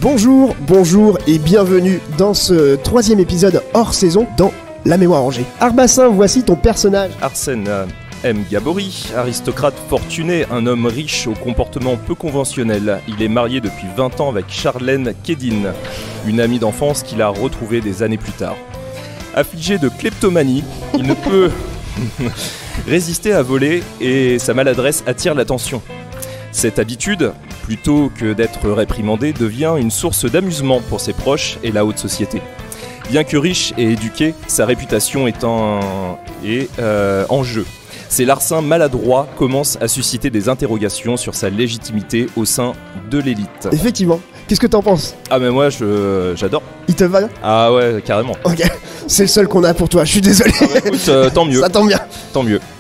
Bonjour et bienvenue dans ce 3e épisode hors saison dans La Mémoire Rangée. Arbassin, voici ton personnage. Arsène M. Gabory, aristocrate fortuné, un homme riche au comportement peu conventionnel. Il est marié depuis 20 ans avec Charlène Kedin, une amie d'enfance qu'il a retrouvée des années plus tard. Affligé de kleptomanie, il ne peut résister à voler et sa maladresse attire l'attention. Cette habitude, plutôt que d'être réprimandé, devient une source d'amusement pour ses proches et la haute société. Bien que riche et éduqué, sa réputation est en jeu. Ces larcins maladroits commencent à susciter des interrogations sur sa légitimité au sein de l'élite. Effectivement, qu'est-ce que t'en penses? Ah mais moi j'adore. Il te va? Ah ouais, carrément. Ok, c'est le seul qu'on a pour toi, je suis désolé. Ah bah écoute, tant mieux. Ça tombe bien. Tant mieux.